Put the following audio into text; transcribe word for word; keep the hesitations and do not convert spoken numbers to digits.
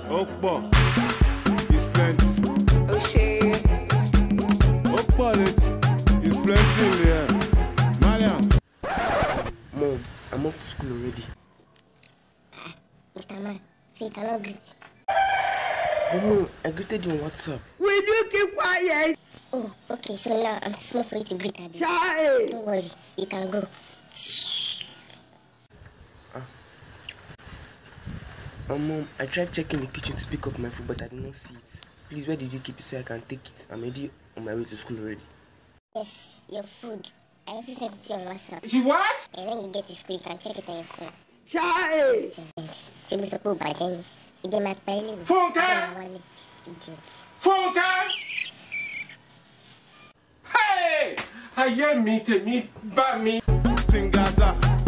Okpo. It's plenty. Oh shit. Okpo it. It's plenty in there. Marians. Mom, I'm off to school already. Ah, Mister Man, so you cannot greet. Oh, Mom, I greeted you on WhatsApp. Will you keep quiet? Oh, okay, so now I'm small for you to greet Abby. Child. Don't worry, you can go. Ah. Oh, Mom, I tried checking the kitchen to pick up my food, but I did not see it. Please, where did you keep it so I can take it? I'm already on my way to school already. Yes, your food. I also sent it to you on WhatsApp. She what? And when you get to school, you can check it on your phone. Child. She was supposed by Jenny. You get my pay. Funka. Funka. Hey! I hear me, me, ba me. Tingaza.